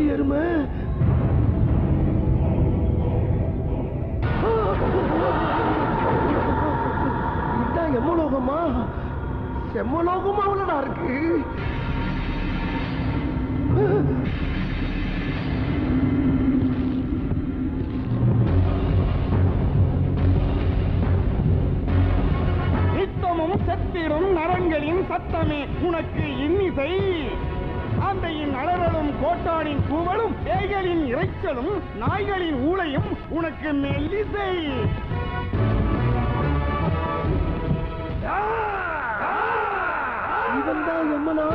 கோடி எருமை. இதான் எம்மலோகமா? செம்மலோகமா உள்ளடா இருக்கு. நித்தமும் செத்திடும் நரங்களின் சத்தமே உனக்கு இன்னிசை. ஆந்தையின் அலறலும் கோட்டானின் கூவலும் பேய்களின் இறைச்சலும் நாய்களின் ஊளையும் உனக்கு மெல்லிசை. இவன் தான் எம்மனா?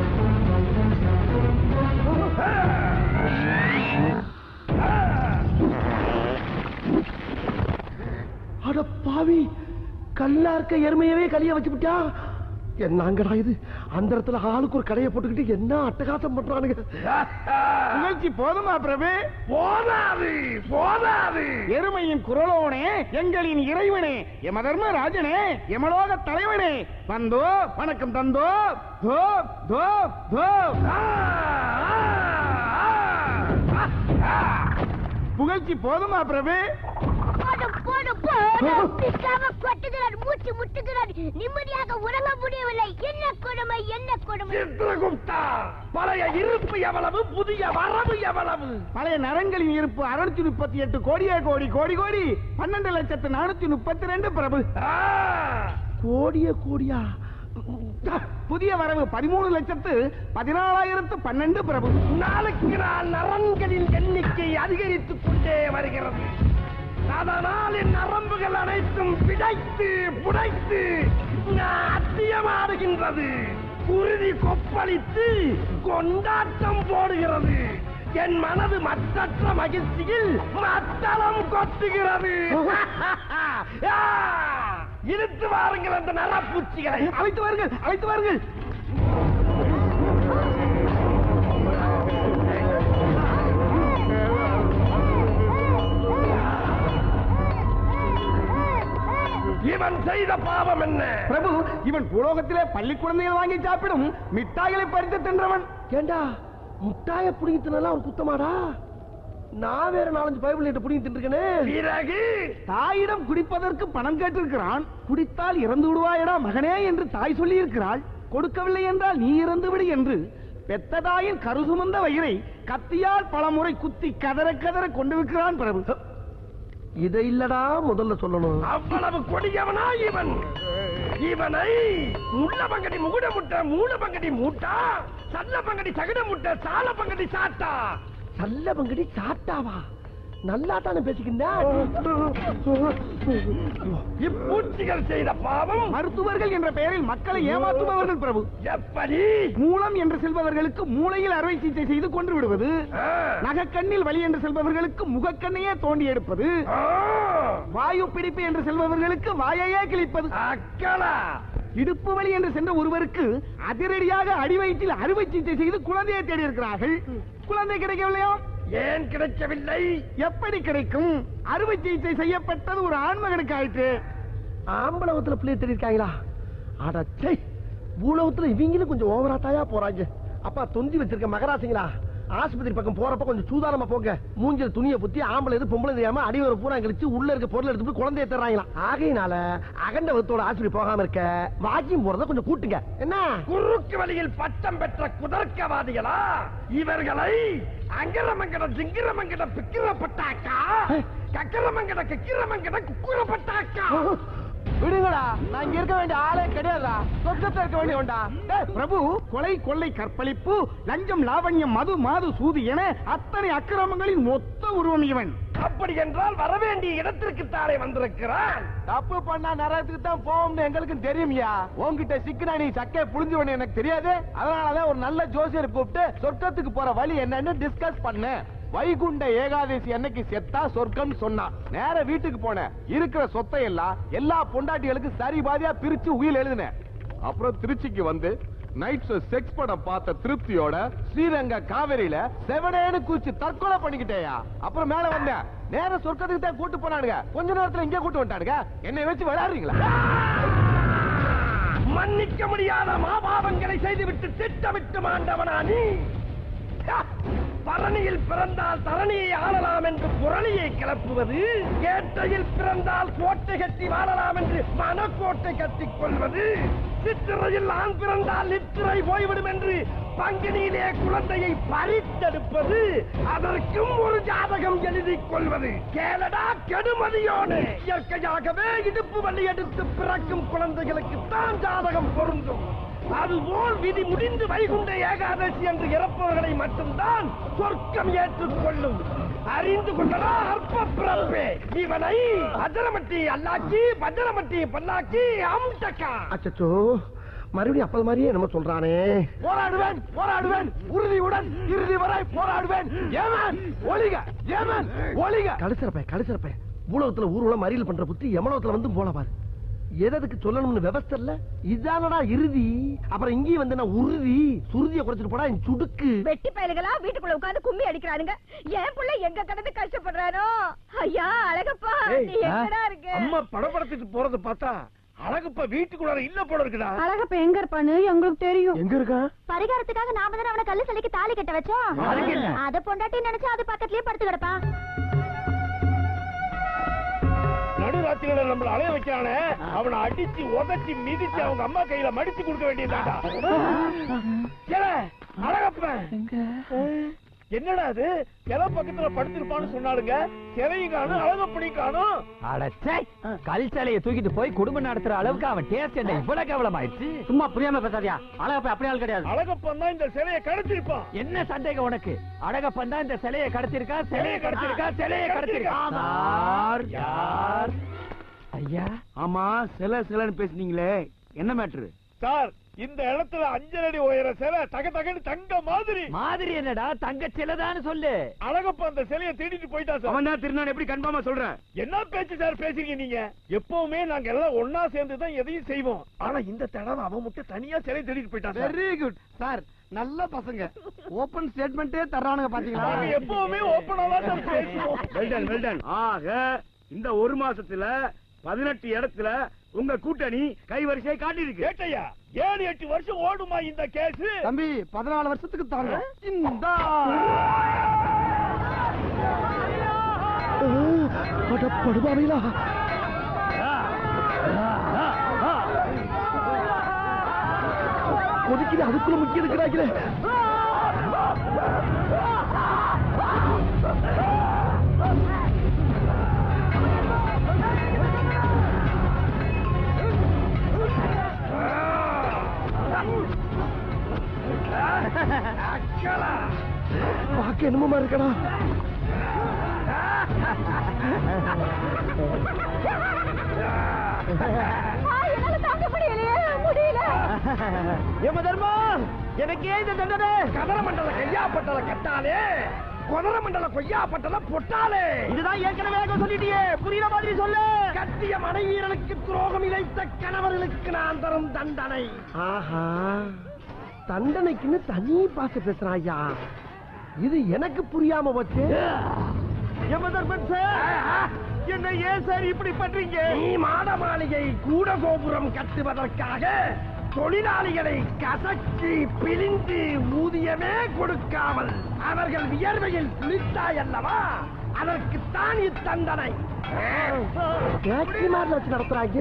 அட பாவி, கல்லா இருக்க எருமையவே கலிய வச்சு விட்டா. என்னங்கடா இது? அந்த இடத்துல ஆளுக்கு ஒரு கடையை போட்டுக்கிட்டு என்ன அட்டகாசம் பண்றானுங்க. நிகழ்ச்சி போதுமா பிரபு? போதாது போதாது. எருமையின் குரலோனே, எங்களின் இறைவனே, யமதர்ம ராஜனே, யமலோக தலைவனே, வந்தோ வணக்கம் தந்தோ. தோ தோ தோ. புகழ்ச்சி போதுமா பிரபு? மூச்சு முட்டுகிறார். நிம்மதியாக உறங்க முடியவில்லை. என்ன கொடுமை, என்ன கொடுமை. சித்ரகுப்தா, பழைய இருப்பு எவ்வளவு, புதிய வரவு எவ்வளவு? பழைய நரங்களின் இருப்பு 638 கோடியே கோடி கோடி கோடி 12,432 பிரபு. கோடியே கோடியா? புதிய வரவு 13,14,012 பிரபு. நாளுக்கு நாள் நரன்களின் எண்ணிக்கை அதிகரித்துக் கொண்டே வருகிறது. அதனால் என் நரம்புகள் அனைத்தும் பிடைத்து புடைத்து அத்தியமாடுகின்றது. குருதி கொப்பளித்து கொண்டாட்டம் போடுகிறது. என் மனது மற்றற்ற மகிழ்ச்சியில் மத்தளம் கொட்டுகிறது. இழுத்து வாருங்கள் அந்த நரப்பூச்சிகளை. அழைத்து வாருங்கள், அழைத்து வாருங்கள். இவன் செய்த பாவம் என்ன பிரபு? இவன் பூலோகத்திலே பள்ளி குழந்தைகள் வாங்கி சாப்பிடும் மிட்டாய்களை பறித்து தின்றவன். ஏண்டா, முட்டாய புடிங்கி தின்னலாம் ஒரு குத்தமாடா? நான் வேற 4-5 பைபிள் புடிங்கி தின்றுக்கனே. பிறகு தாயிடம் குடிப்பதற்கு பணம் கேட்டிருக்கிறான். குடித்தால் இறந்து விடுவாயடா மகனே என்று தாய் சொல்லி இருக்கிறாள். கொடுக்கவில்லை என்றால் நீ இறந்து விடு என்று பெத்த தாயின் கருசுமந்த வயிறை கத்தியால் பலமுறை குத்தி கதற கதற கொண்டிருக்கிறான் பிரபு. இதை இல்லடா முதல்ல சொல்லணும். அவ்வளவு கொடியவனா இவன்? இவனை முள்ள பங்கடி முகுட முட்டை, மூல பங்கடி மூட்டா, சல்ல பங்கடி சகட முட்டை, சால பங்கடி சாட்டா. சல்ல பங்கடி சாட்டாவா? நல்லா தானே பேசிக்கின்றா. இப்பூச்சிகள் செய்த பாவம். மருத்துவர்கள் என்ற பெயரில் மக்களை ஏமாற்றுபவர்கள் பிரபு. எப்படி? மூலம் என்று செல்பவர்களுக்கு மூளையில் அறுவை சிகிச்சை செய்து கொண்டு விடுவது. நகக்கண்ணில் வலி என்று செல்பவர்களுக்கு முகக்கண்ணையே தோண்டி எடுப்பது. வாயு பிடிப்பு என்று செல்பவர்களுக்கு வாயையே கிழிப்பது. அக்கலா. இடுப்பு வலி என்று சென்ற ஒருவருக்கு அதிரடியாக அடிவயிற்றில் அறுவை சிகிச்சை செய்து குழந்தையை தேடி இருக்கிறார்கள். குழந்தை கிடைக்கவில்லையா? ஏன் கிடைக்கவில்லை? எப்படி கிடைக்கும்? அறுவை சிகிச்சை செய்யப்பட்டது ஒரு ஆண்மகனுக்கு ஆயிற்று. ஆம்பளவத்துல பிள்ளை தெரியிருக்காங்களா? அடச்சை, பூலவத்துல இவங்களும் கொஞ்சம் ஓவராட்டாயா போறாங்க. அப்பா தொந்தி வச்சிருக்க மகராசிங்களா, ஆஸ்பத்திரி பக்கம் போறப்ப கொஞ்சம் சூதானமா போங்க. மூஞ்சில துணியை புத்தி ஆம்பளை எது பொம்பளை தெரியாம அடிவர பூரா கழிச்சு உள்ள இருக்க பொருள் எடுத்து போய் குழந்தைய தர்றாங்களாம். ஆகையினால அகண்டவத்தோட ஆஸ்பத்திரி போகாம இருக்க வாக்கியம் போறத கொஞ்சம் கூட்டுங்க. என்ன குறுக்கு வழியில் பட்டம் பெற்ற குதர்க்கவாதிகளா இவர்களை? அங்கரமங்கட ஜிங்கிரமங்கட பிக்கிரப்பட்டாக்கா, கக்கரமங்கட கக்கிரமங்கட குக்குரப்பட்டாக்கா. விடுங்கடா, நான் இங்க இருக்க வேண்டிய ஆளே கிடையாதா? சொர்க்கத்தில் இருக்க வேண்டியவன்டா. பிரபு, கொலை கொள்ளை கற்பழிப்பு லஞ்சம் லாவண்யம் மது மாது சூது என அத்தனை அக்கிரமங்களின் மொத்த உருவம் இவன். அப்படி என்றால் வரவேண்டிய இடத்திற்கு தானே வந்திருக்கிறான். தப்பு பண்ணா நரகத்துக்கு தான் போவோம்னு எங்களுக்கு தெரியுமியா. உன்கிட்ட சிக்கினா நீ சக்கையை புரிஞ்சுவனு எனக்கு தெரியாது. அதனாலதான் ஒரு நல்ல ஜோசியர் கூப்பிட்டு சொர்க்கத்துக்கு போற வழி என்னன்னு டிஸ்கஸ் பண்ண. வைகுண்ட ஏகாதசி அன்னைக்கு செத்தா சொர்க்கம் சொன்னா நேர வீட்டுக்கு போன. இருக்கிற சொத்தை எல்லாம் எல்லா பொண்டாட்டிகளுக்கு சரி பாதியா பிரிச்சு உயில் எழுதின. அப்புறம் திருச்சிக்கு வந்து நைட் செக்ஸ் படம் பார்த்த திருப்தியோட ஸ்ரீரங்க காவிரியில செவனேன்னு கூச்சு தற்கொலை பண்ணிக்கிட்டேயா. அப்புறம் மேல வந்த நேர சொர்க்கத்துக்கு தான் கூட்டு போனானுங்க. கொஞ்ச நேரத்துல இங்கே கூட்டு வந்துட்டானுங்க. என்னை வச்சு விளையாடுறீங்களா? மன்னிக்க முடியாத மாபாவங்களை செய்துவிட்டு திட்டமிட்டு மாண்டவனா நீ? பரணியில் பிறந்தால் தரணியை ஆளலாம் என்று புரளியை கிளப்புவது, கேட்டையில் பிறந்தால் கோட்டை கட்டி வாழலாம் என்று மனக்கோட்டை கட்டிக் கொள்வது, சித்திரையில் ஆண் பிறந்தால் நித்திரை போய்விடும் என்று பங்கினியிலே குழந்தையை பறித்தெடுப்பது, அதற்கும் ஒரு ஜாதகம் எழுதிக் கொள்வது. கேளடா கெடுமதியோடு, இயற்கையாகவே இடுப்பு வலி எடுத்து பிறக்கும் குழந்தைகளுக்கு தான் ஜாதகம் பொருந்தும். அதுபோல் விதி முடிந்து வைகுண்ட ஏகாதசி என்று இறப்பவர்களை மட்டும்தான் சொர்க்கம் ஏற்றுக்கொள்ளும். அறிந்து கொண்டதா அற்ப பிறப்பே, இவனை அஜரமட்டி அல்லாக்கி பஜரமட்டி பல்லாக்கி அம்டக்கா. அச்சோ, மறுபடியும் அப்பல் மாதிரியே நம்ம சொல்றானே. போராடுவேன் போராடுவேன் உறுதியுடன் இறுதி வரை போராடுவேன். Yemen ஒளிக, Yemen ஒளிக. கடைசிறப்ப பூலகத்துல ஊர்வலம் மறியல் பண்ற புத்தி யமலோகத்துல வந்து போல பாரு. எதுக்கு சொல்லணும்னு விவஸ்தை இல்ல. இதானடா இறுதி. அப்புறம் இங்கேயும் வந்து நான் உறுதி சுருதியை குறைச்சிட்டு போடா என் சுடுக்கு. வெட்டி பயலுகளா வீட்டுக்குள்ள உட்கார்ந்து கும்மி அடிக்கிறானுங்க. என் புள்ள எங்க கடந்து கஷ்டப்படுறானோ. ஐயா அழகப்பா, நீ எங்கடா இருக்க? அம்மா படபடத்துக்கு போறத பார்த்தா அழகப்பா வீட்டுக்குள்ள இல்ல போல இருக்குடா. அழகப்பா எங்க இருப்பான்னு எங்களுக்கு தெரியும். எங்க இருக்கா? பரிகாரத்துக்காக நாம தானே அவனை கல்லு சிலைக்கு தாலி கட்ட வச்சோம். அத பொண்டாட்டி நினைச்சா அது பக்கத்துலயே படுத்து கிடப்பா. நடுராத்திரியில நம்மள அலைய வைக்கானே, அவனை அடிச்சு உதச்சி மிதிச்சு அவங்க அம்மா கையில மடிச்சு கொடுக்க வேண்டியதாடா. அழகப்பன் என்னடா அது கிளை பக்கத்துல படுத்திருப்பான்னு சொன்னாலுங்க, சிலையும் காணும் அழகப்பனையும் காணும். அடச்சே, கல் சிலையை தூக்கிட்டு போய் குடும்பம் நடத்துற அளவுக்கு அவன் டேஸ்ட் என்ன இவ்வளவு கேவலமாயிடுச்சு? சும்மா புரியாம பேசாதியா. அழகப்ப அப்படி ஆள் கிடையாது. அழகப்பன் தான் இந்த சிலையை கடத்திருப்பான். என்ன சந்தேகம் உனக்கு? அழகப்பன் தான் இந்த சிலையை கடத்திருக்கா, சிலையை கடத்திருக்கா, சிலையை கடத்திருக்கா. யார்? ஐயா, ஆமா சிலைன்னு பேசுனீங்களே, என்ன மேட்ரு? சார், இந்த இடத்துல 5 அடி உயர சிலை தக தகன்னு தங்க மாதிரி என்னடா தங்க சிலைதான்னு சொல்லு. அழகப்பா அந்த சிலையை திருடிட்டு போயிட்டா சார். அவன் தான் திருநான் எப்படி கன்ஃபார்மா சொல்றேன்? என்ன பேச்சு சார் பேசுறீங்க நீங்க? எப்பவுமே நாங்க எல்லாம் ஒன்னா சேர்ந்து தான் எதையும் செய்வோம். ஆனா இந்த தடவை அவன் மட்டும் தனியா சிலை திருடிட்டு போயிட்டான். வெரி குட் சார், நல்ல பசங்க. ஓபன் ஸ்டேட்மெண்டே தர்றானுங்க பாத்தீங்களா? நாங்க எப்பவுமே ஓபனா தான் பேசுவோம். வெல்டன். ஆக இந்த ஒரு மாசத்துல 18 இடத்துல உங்க கூட்டணி கைவரிசையை காட்டியிருக்கு. கேட்டையா 7-8 வருஷம் ஓடுமா இந்த கேஸ்? தம்பி 14 வருஷத்துக்கு தாங்க. இந்த படுபாவிலா ஒதுக்கி அதுக்குள்ள முக்கிய இருக்கிறாங்களே. பாக்க என்னமா இருக்கடா. என்னால தாங்க முடியல. யம தர்மம், எனக்கு ஏன் இந்த தண்டனை? கதர மண்டல கையாப்பட்டல கட்டாலே, கொதர மண்டல கொய்யாப்பட்டல பொட்டாலே. இதுதான் ஏற்கனவே சொல்லிட்டியே, புரியுற மாதிரி சொல்லு. கட்டிய மனைவியர்களுக்கு துரோகம் இழைத்த கணவர்களுக்கு நான் தரும் தண்டனை. ஆஹா, தண்டனைக்குன்னு தனி பாச பேசுறான் ஐயா. இது எனக்கு புரியாம போச்சு. யமதர்மன் சார், என்ன ஏன் சார் இப்படி பண்றீங்க? நீ மாட மாளிகை கூட கோபுரம் கட்டுவதற்காக தொழிலாளிகளை கசக்கி பிழிந்து ஊதியமே கொடுக்காமல் அவர்கள் வியர்வையில் குளித்தாய் அல்லவா, அதற்குத்தான் இத்தண்டனை. வச்சு நடத்துறாங்க.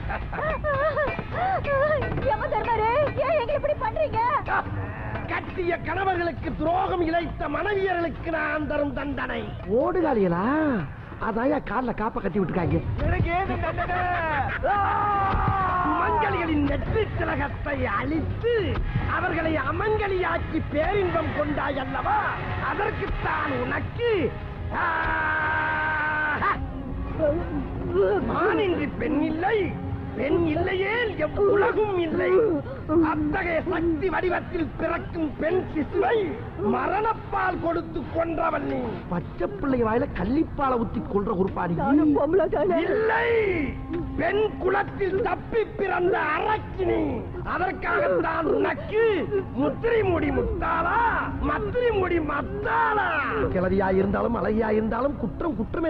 இப்படி பண்றீங்க? கட்டிய கணவர்களுக்கு துரோகம் இழைத்த மனைவியர்களுக்கு நான் தரும் தண்டனை. ஓடுகாலிகளா? அதாயா கால்ல காப்ப கட்டி விட்டுருக்காங்க. சுமங்கலிகளின் நெற்றி திலகத்தை அழித்து அவர்களை அமங்கலியாக்கி பேரின்பம் கொண்டாய் அல்லவா, அதற்குத்தான் உனக்கு ஆணின்றி பெண் இல்லை, பெண் இல்லையே எவ்வுலகும் இல்லை. அத்தகைய சக்தி வடிவத்தில் பிறக்கும் பெண் சிசுவை மரணப்பால் கொடுத்து கொன்றவன் நீ. பச்சை பிள்ளை வாயில கள்ளிப்பால ஊத்தி கொன்ற உருப்பாடி இல்லை, பெண் குலத்தில் தப்பி பிறந்த அரக்கினி. அதற்காகத்தான் உனக்கு முத்திரை மூடி முத்தாளா, மத்திரி மூடி மத்தாளா. கிளவியா இருந்தாலும் அழகியா இருந்தாலும் குற்றம் குற்றமே.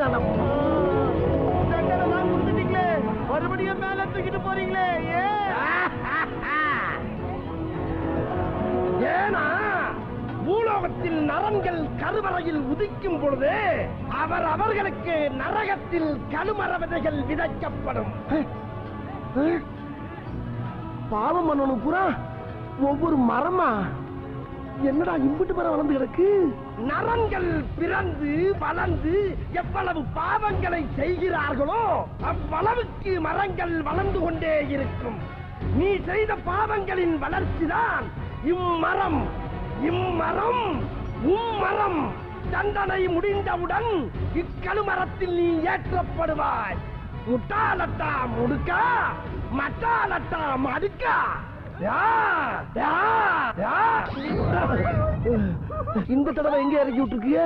மறுபடியும் மேல தூக்கிட்டு போறீங்களே ஏனா? பூலோகத்தில் நரன்கள் கருவறையில் உதிக்கும் பொழுது அவர்களுக்கு நரகத்தில் கழுமர விதைகள் விதைக்கப்படும். பாவம் பண்ணணும் பூரா ஒவ்வொரு மரமா என்னடா இம்பிட்டு மரம் வளர்ந்து கிடக்கு. நரன்கள் பிறந்து வளர்ந்து எவ்வளவு பாவங்களை செய்கிறார்களோ அவ்வளவுக்கு மரங்கள் வளர்ந்து கொண்டே இருக்கும். நீ செய்த பாவங்களின் வளர்ச்சிதான் இம்மரம். உம்மரம் தண்டனை முடிந்தவுடன் இக்கழுமரத்தில் நீ ஏற்றப்படுவாய். முட்டாலட்டா முடுக்கா, மட்டாலட்டா மடுக்கா. இந்த தடவை எங்க இறக்கி விட்டுருக்கிய?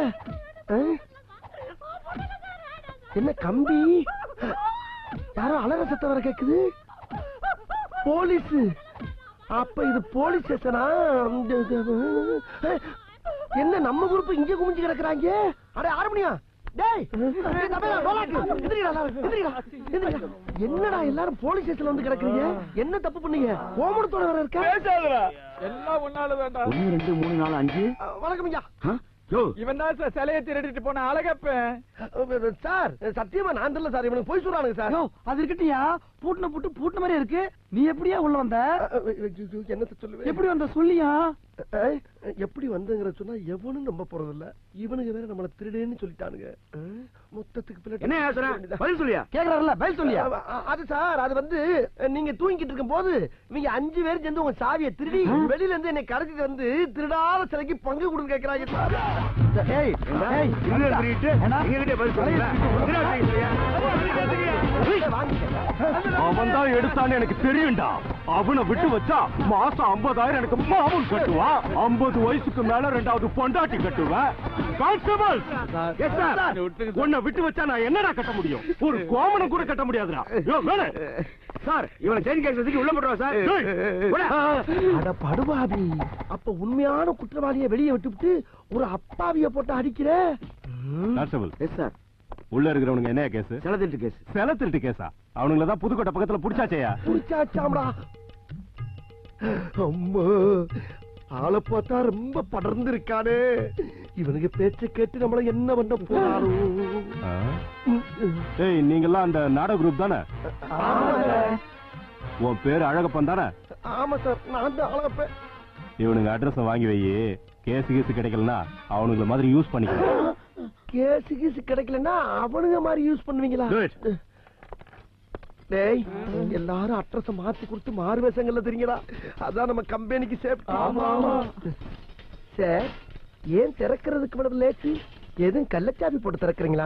என்ன கம்பி? யாரோ அழக சத்தம் வர கேக்குது. போலீஸ். அப்ப இது போலீஸ் ஸ்டேஷனா? என்ன நம்ம குரூப் இங்க குமிஞ்சு கிடக்குறாங்க? அட ஆரம்பியா? என்னடா எல்லாரும் போலீஸ் ஸ்டேஷன்ல வந்து கிடக்குறீங்க? என்ன தப்பு பண்ணீங்க? கோமணத்தோட வர இருக்கா? எல்லாம் ஒன்னால வேண்டாம். 1 2 3 4 5. வணக்கம் ஐயா. இவன் தான் சார் சிலையை திருடிட்டு போன அழகப்பன். சார் சத்தியமா நான் தெரியல சார். இவனுக்கு போய் சொல்றானுங்க சார். அது இருக்கட்டியா? பூட்டின மாதிரி இருக்கு. நீ எப்படியா உள்ள வந்த? என்ன சொல்லுவேன்? எப்படி வந்த சொல்லியா? எப்படி வந்தங்கிற சொன்னா எவனும் நம்ப போறது இல்ல. இவனுக்கு வேற நம்மள திருடேன்னு சொல்லிட்டானுங்க. மொத்தத்துக்கு என்ன பதில் சொல்லியா? கேக்குறாருல பதில் சொல்லியா? அது சார் அது வந்து நீங்க தூங்கிட்டு இருக்கும் போது இவங்க 5 பேர் சேர்ந்து உங்க சாவியை திருடி வெளியில இருந்து என்னை கடத்திட்டு வந்து திருடாத சிலைக்கு பங்கு கொடுன்னு கேக்குறாங்க. அவன் தான் எடுத்தான்னு எனக்கு தெரியும்டா. அவனை விட்டு வச்சா மாசம் 50,000 எனக்கு மாமூல் கட்டுவான். 50 வயசுக்கு மேல 2வது பொண்டாட்டி கட்டுவேன். கான்ஸ்டபிள் உன்னை விட்டு வச்சா நான் என்னடா கட்ட முடியும்? ஒரு கோமணம் கூட கட்ட முடியாதுடா. சார் இவனை செயின் கேஸ் உள்ள போடுவா சார். அட படுபாவி, அப்ப உண்மையான குற்றவாளியை வெளியே விட்டுவிட்டு ஒரு அப்பாவிய போட்டு அடிக்கிற. கான்ஸ்டபிள். Yes sir. உள்ள இருக்கிறவனுங்க என்ன கேஸ்? செல திருட்டு கேஸா? அவனுங்கள தான் புதுக்கோட்டை பக்கத்துல புடிச்சாச்சேயா? புடிச்சாச்சாம்டா. அம்மா ஆளை பார்த்தா ரொம்ப படர்ந்து இருக்கானே. இவனுக்கு பேச்ச கேட்டு நம்மள என்ன பண்ண போறாரு? ஏய் நீங்கெல்லாம் அந்த நாடக குரூப் தானே? உன் பேரு அழகப்பன் தானே? ஆமா சார், நான் தான் அழகப்பன். இவனுங்க அட்ரஸ் வாங்கி வை. கேஸ் கிடைக்கலன்னா அவனுங்கள மாதிரி யூஸ் பண்ணிக்கலாம். கேஸ் கிடைக்கலன்னா அவனுங்க மாதிரி யூஸ் பண்ணுவீங்களா? டேய் எல்லாரும் அட்ரஸ் மாத்தி கொடுத்து மாறு வேஷங்கள்ல தெரியுங்களா? அதான் நம்ம கம்பெனிக்கு சேஃப்டி. சார் ஏன் திறக்கிறதுக்கு மேடம் லேட்டு? எதுவும் கள்ளச்சாவி போட்டு திறக்கிறீங்களா?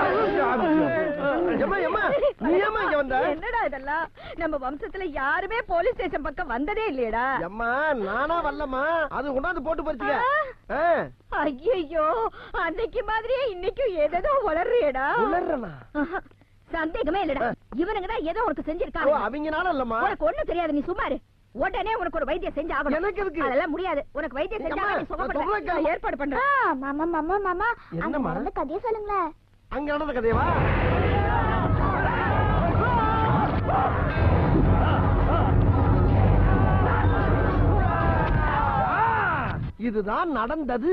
என்னடா இதெல்லாம்? நம்ம வம்சத்துல யாருமே போலீஸ் ஸ்டேஷன் பக்கம் வந்ததே இல்லையடா. அம்மா நானா வரலம்மா, அது கொண்டாந்து போட்டு பறிச்சுக்க. ஐயோ அன்னைக்கு மாதிரியே இன்னைக்கும் ஏதோ வளர்றியடா. வளர்றனா? சந்தேகமே இல்லடா. இவனுங்க தான் ஏதோ உனக்கு செஞ்சிருக்காங்க. அவங்கனால இல்லம்மா. உனக்கு ஒண்ணும் தெரியாது, நீ சும்மா இரு. உடனே உனக்கு ஒரு வைத்தியம் செஞ்சு ஆகணும். எனக்கு எதுக்கு? அதெல்லாம் முடியாது. உனக்கு வைத்தியம் செஞ்சா நீ சுகப்படுற ஏற்பாடு பண்ற. மாமா மாமா மாமா அங்க நடந்த கதையை சொல்லுங்களேன். அங்க நடந்த கதையவா? இதுதான் நடந்தது.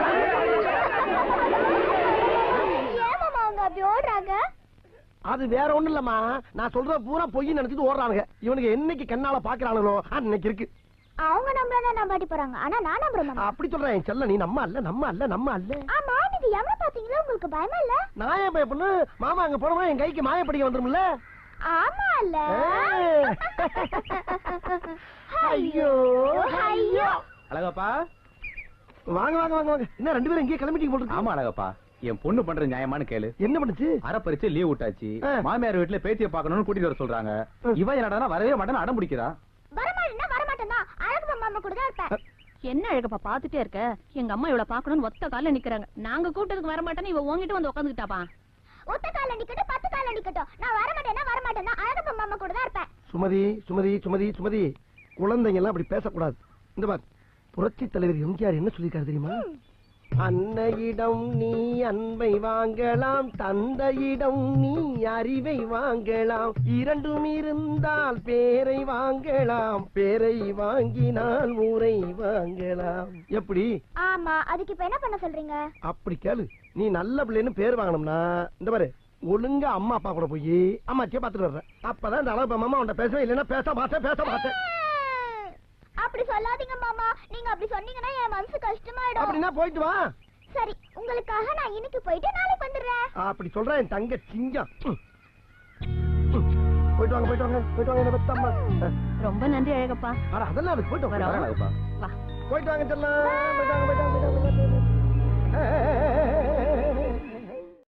அப்படி ஓடுறாங்க? அது வேற ஒண்ணு இல்லம்மா, நான் சொல்ற பூரா பொய் நினைச்சிட்டு ஓடுறானுங்க. இவனுக்கு என்னைக்கு கண்ணால பாக்குறானுங்களோ அன்னைக்கு இருக்கு. அவங்க நம்மள நம்பாட்டி போறாங்க, ஆனா நான் நம்புறேன். அப்படி சொல்றேன் என் செல்ல, நீ நம்ம அல்ல. ஆமா நீங்க எவ்வளவு பாத்தீங்களா? உங்களுக்கு பயமா இல்ல? நான் ஏன் பயப்பண்ணு? மாமா அங்க போனோம் என் கைக்கு மாயப்படிக்க வந்துரும்ல. ஆமா இல்ல? ஐயோ ஐயோ. அழகப்பா வாங்க வாங்க வாங்க வாங்க. என்ன 2 பேரும் இங்கே கிளம்பிட்டீங்க போல இருக்கு. ஆமா அழகப்பா, என் பொண்ணு பண்ற நியாயமான கேளு. என்ன பண்ணுச்சு? அரை பறிச்சு லீவ் விட்டாச்சு. மாமியார் வீட்டுல பேத்திய பாக்கணும்னு கூட்டிட்டு வர சொல்றாங்க. இவன் என்னடா வரவே மாட்டேன்னு அடம் பிடிக்கிறா. வரமாட்டேன்னா அழகு மாமா கூட தான் இருப்பேன். என்ன அழகப்பா பாத்துட்டே இருக்க? எங்க அம்மா இவள பாக்கணும்னு ஒத்த கால்ல நிக்கறாங்க. நாங்க கூட்டத்துக்கு வர மாட்டேன்னு இவ உன்கிட்ட வந்து உட்கார்ந்துட்டாப்பா. ஒத்த கால்ல நிக்கட்டும் 10 கால்ல நிக்கட்டும், நான் வரமாட்டேன்னா அழகு மாமா கூட தான் இருப்பேன். சுமதி சுமதி சுமதி சுமதி, குழந்தைங்க எல்லாம் அப்படி பேசக்கூடாது. இந்த மாதிரி புரட்சி தலைவர் எம்ஜிஆர் என்ன சொல்லிருக்காரு தெரியுமா? அன்னையிடம் நீ அன்பை வாங்கலாம், தந்தையிடம் நீ அறிவை வாங்கலாம். இரண்டும் இருந்தால் பேரை வாங்கலாம், பேரை வாங்கினால் ஊரை வாங்கலாம். எப்படி? ஆமா, அதுக்கு இப்ப என்ன பண்ண சொல்றீங்க? அப்படி கேளு. நீ நல்ல பிள்ளைன்னு பேர் வாங்கணும்னா இந்த பாரு, ஒழுங்கா அம்மா அப்பா கூட போய் அம்மாச்சியை பாத்துட்டு வர்ற. அப்பதான் இந்த அளவு மாமா உன்ட்ட பேசவே இல்லைன்னா பேச மாட்டேன். அப்படி சொல்லாதீங்க மாமா. நீங்க அப்படி சொன்னீங்கன்னா என் மனசு கஷ்டமாயிடும். அப்படின்னா போயிட்டு வா. சரி, உங்களுக்காக நான் இன்னைக்கு போயிட்டு நாளைக்கு வந்துடுறேன். அப்படி சொல்றேன் என் தங்க சிங்கம். போயிட்டு வாங்க என்ன பத்தம்மா. ரொம்ப நன்றி அழகப்பா. அட அதெல்லாம் அதுக்கு போயிட்டு வரோம். வாங்க. வா. போயிட்டு வாங்க செல்லம். போயிட்டு வாங்க.